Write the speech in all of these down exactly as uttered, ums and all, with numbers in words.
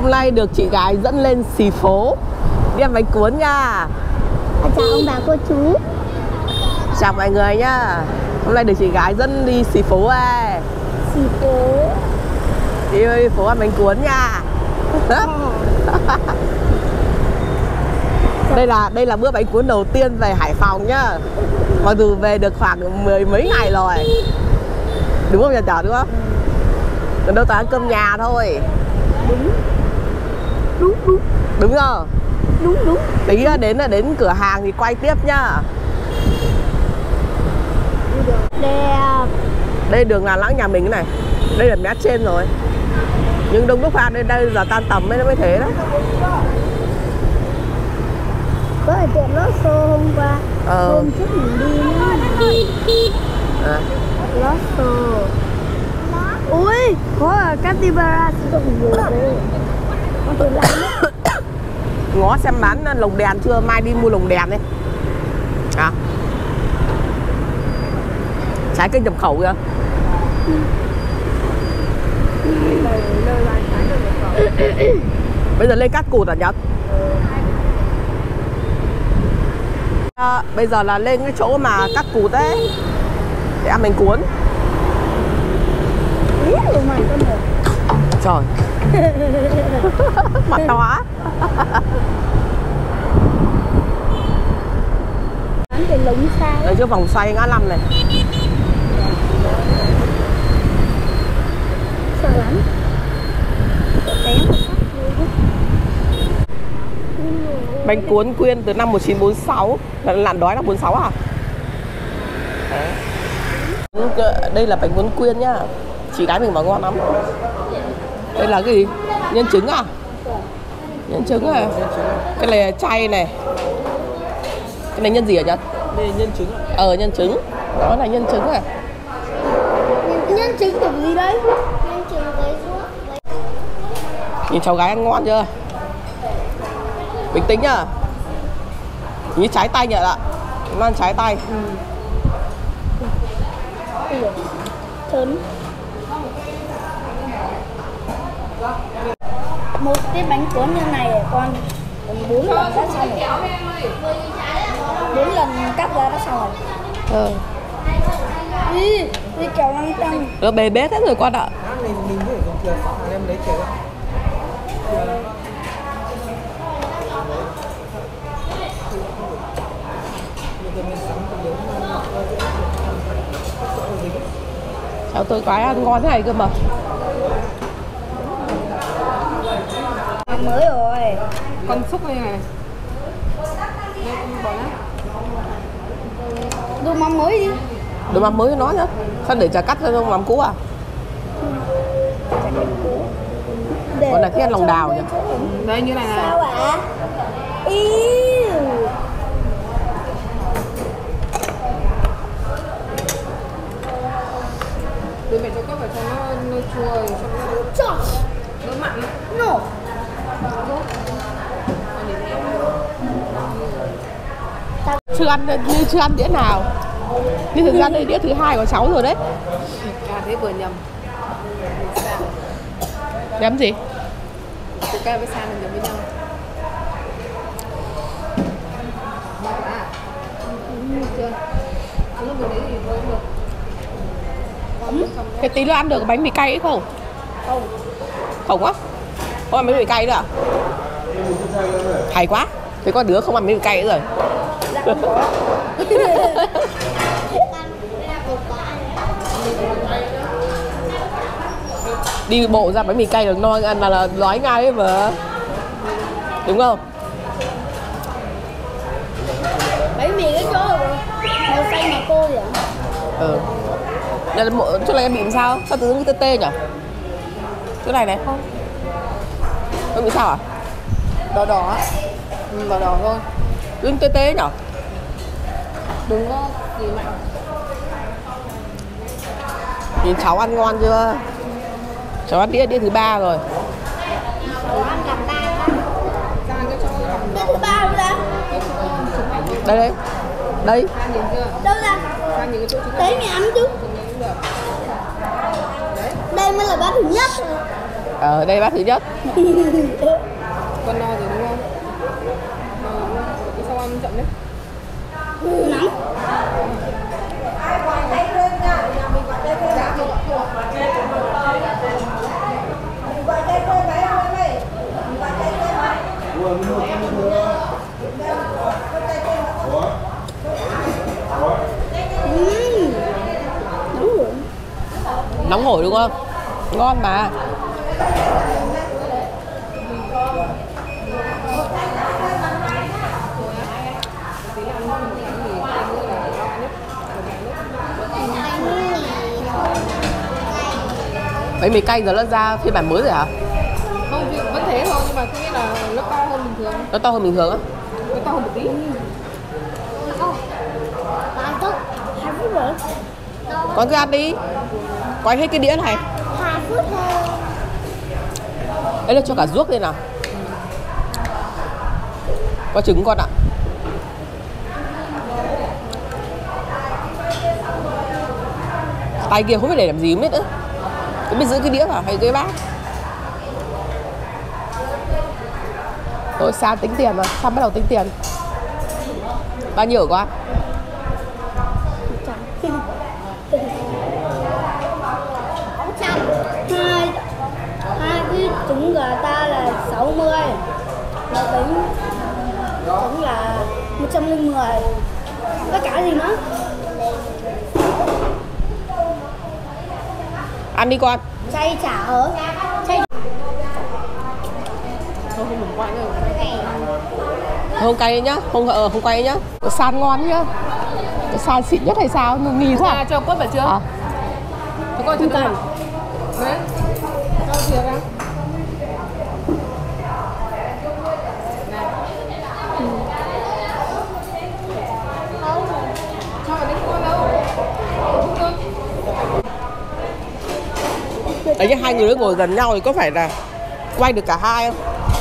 Hôm nay được chị gái dẫn lên xì phố đi ăn bánh cuốn nha. Chào ông bà cô chú. Chào mọi người nhá. Hôm nay được chị gái dẫn đi xì phố à. Xì phố. Đi đi phố ăn bánh cuốn nha. Đây là đây là bữa bánh cuốn đầu tiên về Hải Phòng nhá. Mặc dù về được khoảng mười mấy ngày rồi. Đúng không nhà chợ, đúng không? Còn đâu toàn ăn cơm nhà thôi. Đúng. Đúng đúng. Đúng không? Đúng đúng. Tí đến là đến cửa hàng thì quay tiếp nhá. Đẹp. Đây đường là lãng nhà mình cái này. Đây là mé trên rồi. Nhưng đông lúc pha đây đây giờ tan tầm mới nó mới thế đấy. Có ở tiệm Losso hôm qua. Ờ. Hôm trước mình đi nữa. À. Losso. Ui, có ở Capybara rộng nhiều rồi. Con thử lắm. Ngó xem bán lồng đèn chưa, mai đi mua lồng đèn đi. À. Trái cây nhập khẩu kìa. Bây giờ lên Cát Cụt à Nhật? À, bây giờ là lên cái chỗ mà Cát Cụt ấy để ăn bánh cuốn. Trời. Mặt hóa. Bán cái lống sao. Đây chứ vòng xoay ngã năm này. Sợ lắm. Bánh cuốn Quyên từ năm một nghìn chín trăm bốn mươi sáu. Lạn đói là bốn mươi sáu à? Đây là bánh cuốn Quyên nhá. Chị gái mình bảo ngon lắm. Đây là cái gì? Nhân trứng à? Nhân trứng à? Cái này là chay này. Cái này nhân gì hả Nhật? Đây là nhân trứng. Ờ nhân trứng. Đó là nhân trứng à? Nhân trứng kiểu gì đấy? Nhân trứng với ruốc. Nhìn cháu gái ăn ngon chưa? Bình tĩnh nhá. Như trái tay nhỉ ạ. Nó ăn trái tay. Ừ. Thơm. Một cái bánh cuốn như này con bốn lần đã xong rồi. Bốn lần cắt ra đã xong rồi. Ờ. Đi, đi kéo lăng tăng. Nó bê bết hết rồi con ạ. Mình mình phải dùng tiền em lấy tiền. Cháu tôi quái ăn ngon thế này cơ mà. Mới rồi. Con xúc như này. Đồ mắm mới đi. Đồ mắm mới cho nó nhá. Sao để chả cắt ra đồ mắm cũ à? Còn là cái ăn lòng đào nhỉ? Đây như này này. Sao ạ? Yêu. Từ mẹ cho cấp vào cho nó nó chua, cho nó đỡ mặn. No. Chưa ăn như chưa ăn đĩa nào. Nhưng thực ra đây đĩa thứ hai của cháu rồi đấy. À thế vừa nhầm. Nhắm gì? Từ cây với san nhầm với nhau. À. Chưa. Ăn lúc đấy thì thôi được. Cái tí nữa ăn được bánh mì cay ấy không? Không. Không á? Không ăn bánh mì cay nữa à? Hay quá. Thế có đứa không ăn bánh mì cay nữa rồi. Đi bộ ra bánh mì cay được no ăn là, là nói ngay ấy mà. Đúng không? Bánh mì cái chỗ màu xanh mà cô vậy? Ừ. Đây là một chỗ này em bị làm sao? Sao tự dưng cái tê tê nhỉ? Chỗ này này. Không. Em bị sao à? Đỏ đỏ á. Ừ, đỏ đỏ thôi. Tự tê tê nhỉ? Đừng có gì mạnh. Nhìn cháu ăn ngon chưa? Cháu ăn đĩa đĩa thứ ba rồi. Ăn cả ba. Đĩa thứ ba đâu ra? Đây đây. Đây. Đâu ra? Đấy mẹ ăn chứ. Đây mới là bát thứ nhất. Ở đây bát thứ nhất. Con no rồi đúng không? No rồi đúng không? Thế sao ăn chậm đấy? Nóng. Ừm. Nóng rồi. Nóng hổi đúng không? Ngon mà. Bánh mì cay giờ nó ra phiên bản mới rồi hả? Không, vẫn thế thôi nhưng mà có nghĩa là nó to hơn bình thường. Nó to hơn bình thường á? Nó to hơn một tí. Hai phút. Hai phút rồi. Con cứ ăn đi. Quay hết cái đĩa này. Hai phút thôi. Đấy là cho cả ruốc lên nào. Có trứng con ạ. Tay kia không biết để làm gì không biết nữa. Có biết giữ cái đĩa vào hay cái bát. Rồi sao tính tiền rồi, sao bắt đầu tính tiền. Bao nhiêu quá? Hai hai cái trứng gà ta là sáu mươi. Nó tính cũng là một trăm linh mười. Tất cả gì nữa? Ăn đi con. Chay chả ở. Chay. Không, không mình quay nữa. Không cay nhá, không ờ, không quay nhá. Cái san ngon nhá. Cái san xịn nhất hay sao? Nghi quá. À, cho cốt vào chưa? À. Thế coi chưa cần. Đấy. Cho thìa ra. Này. Cho vào đấy con đâu. Không được. Đấy chứ hai người đó ngồi gần nhau thì có phải là quay được cả hai không?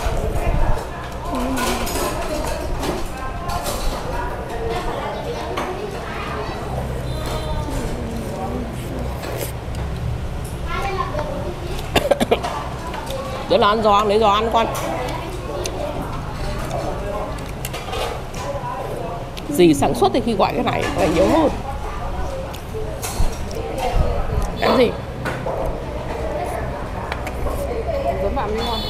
Đó là ăn giò, ăn lấy giò ăn con. Gì sản xuất thì khi gọi cái này phải nhiều hơn. Ăn gì? Giống bạn mới ngon.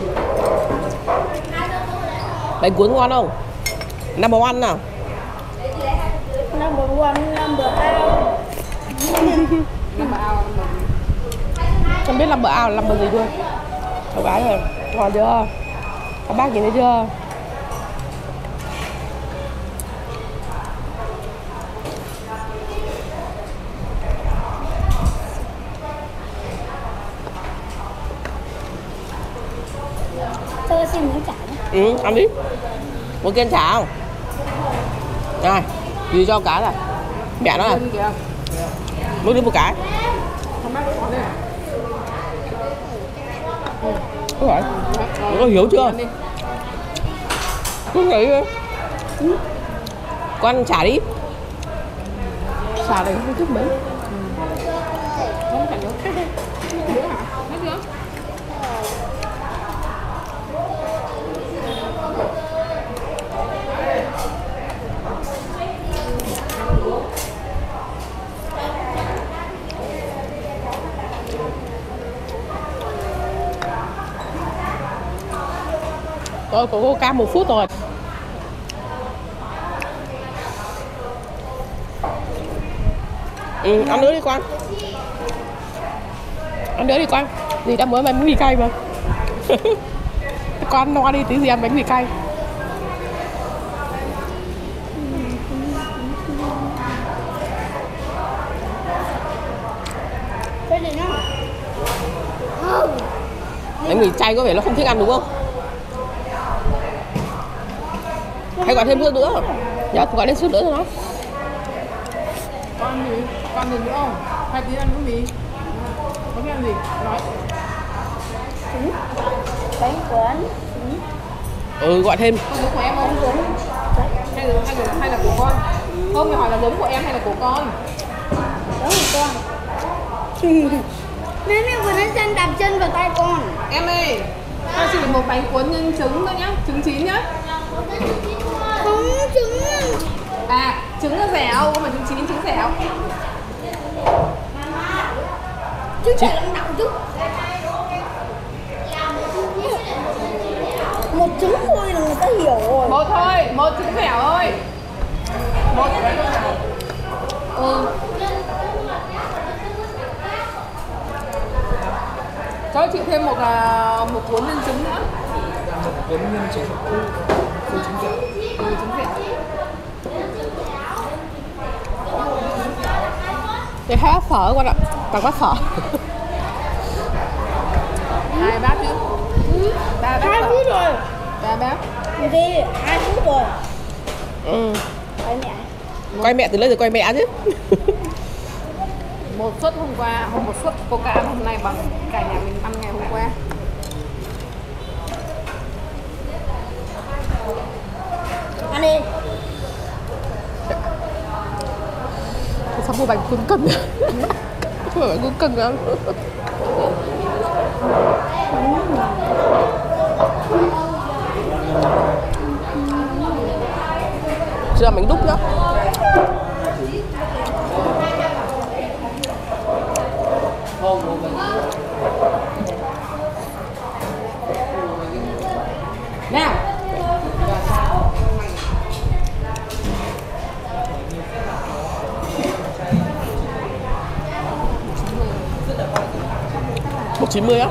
Bánh cuốn ngon không? Number one nào. Number one, number out. Number out, number Không biết number out là number gì luôn. Cậu gái rồi, ngon chưa? Các bác nhìn thấy chưa? Cho tôi xin miếng chả nhé. Ừ, ăn đi. Muốn kiên chả không? Này, gì cho cá này? Mẹ nó này, Đi kìa. muốn đi một cái. Không bác có đây. Đúng rồi. Có hiểu chưa? Ăn đi. Cứ nghĩ đi. Con ăn chả đi. Chả này không thích mấy. Không phải nữa. Nữa hả? Hết chưa? Tôi có cô cam một phút rồi. Ừ, ăn nữa đi con. Ăn nữa đi con. Dì đã mới ăn bánh mì cay mà. Con no đi tí gì ăn bánh mì cay. Cái gì nữa? Bánh mì chay có vẻ nó không thích ăn đúng không? Hay gọi thêm nước nữa. Dạ, gọi thêm suốt nữa cho nó. Con gì? Con gì nữa không? Hai tí ăn cái gì? Có biết ăn gì? Nói. Bánh cuốn. Ừ, gọi thêm. Con giống của em không? Hay là, hay là, hay là của con? Không, thì hỏi là giống của em hay là của con? Đúng rồi con. Nếu như vừa nói chân đặt chân vào tay con. Em ơi, cho chị một bánh cuốn nhân trứng thôi nhá, trứng chín nhá. Không trứng. À, trứng là dẻo, không phải trứng chín, trứng dẻo. Chứ phải làm đậu chứ. Một trứng thôi là người ta hiểu rồi. Một thôi, một trứng dẻo thôi. Một. Ừ. Cho chị thêm một là một cuốn nhân trứng nữa. Cuốn nhân trứng. Ừ, trứng dẻo. Ừ, trứng dẻo. Cái hai bát phở con ạ, bằng bát phở. Hai bát chứ. Ba bát. Hai phút rồi. Ba bát. Đi, hai phút rồi. Ừ. Quay mẹ. Quay mẹ từ lấy rồi quay mẹ chứ. Một suất hôm qua, hôm một suất coca hôm nay bằng cả nhà mình ăn ngày hôm qua. Ăn đi. Sao mua bánh cuốn cân? Mua bánh cuốn cân ăn. Chưa làm bánh đúc nhá. Nào. một chín mươi á.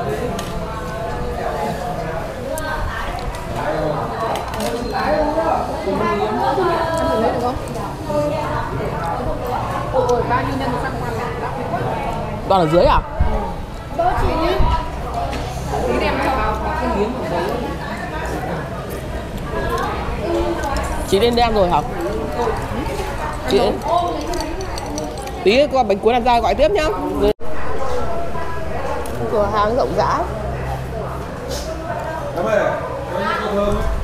Ăn thử lấy được không? Ôi, bao nhiêu nhân một trăm gram này? Toàn ở dưới à? Đó chị. Tí đem cho vào cái miếng của đấy. Chị lên đem rồi hả? Chị đến. Tí qua bánh cuốn ăn ra gọi tiếp nhá. Cửa hàng rộng rãi. Em ơi, có những cô thơm.